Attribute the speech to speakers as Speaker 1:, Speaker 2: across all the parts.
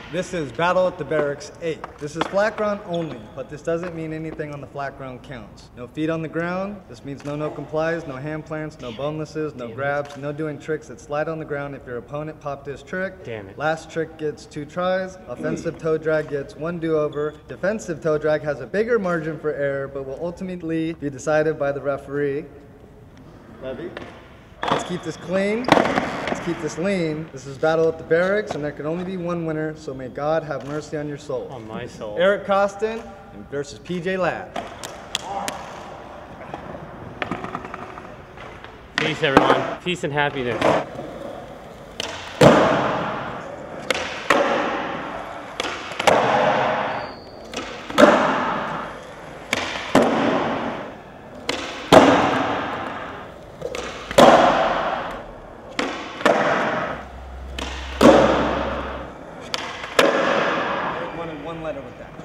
Speaker 1: This is Battle at the Barracks 8. This is flat ground only, but this doesn't mean anything on the flat ground counts. No feet on the ground. This means no complies, no hand plants, no bonelesses, no grabs, no doing tricks that slide on the ground if your opponent popped his trick.
Speaker 2: Damn it.
Speaker 1: Last trick gets 2 tries. Offensive toe drag gets 1 do-over. Defensive toe drag has a bigger margin for error, but will ultimately be decided by the referee. Levy. Let's keep this clean. Let's keep this lean. This is Battle at the Barracks, and there can only be one winner, so may God have mercy on your soul.
Speaker 2: On my soul.
Speaker 1: Eric Costin versus PJ Ladd.
Speaker 2: Peace, everyone. Peace and happiness.
Speaker 1: One letter with that.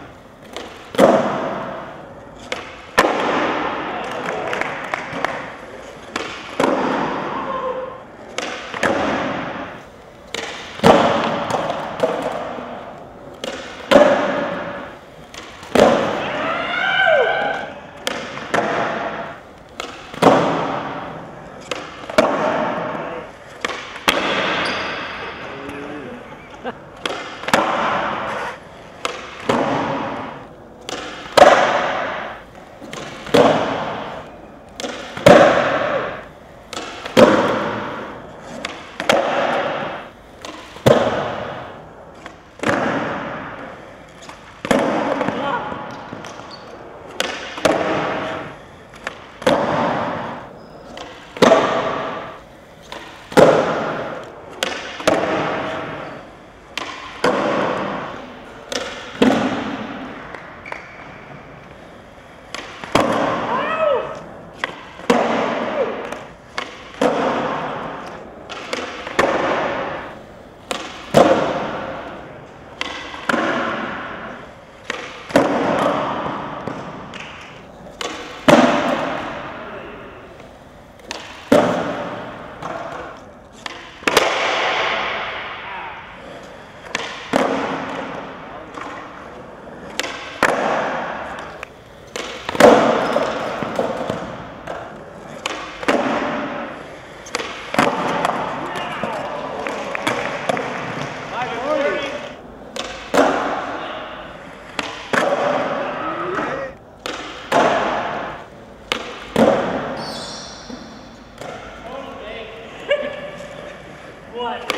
Speaker 2: What?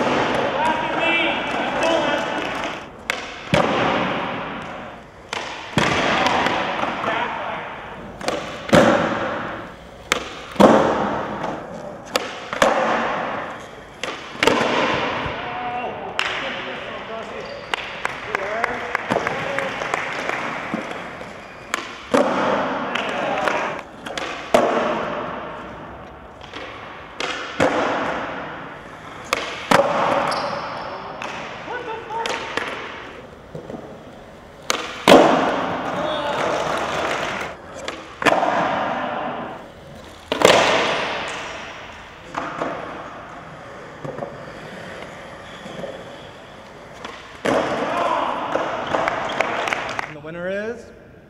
Speaker 1: The winner is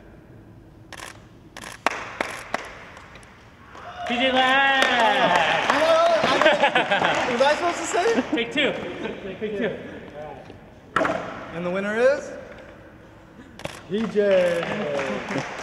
Speaker 2: PJ Ladd!
Speaker 1: Was I supposed to say it?
Speaker 2: Take two. Take two.
Speaker 1: And the winner is PJ.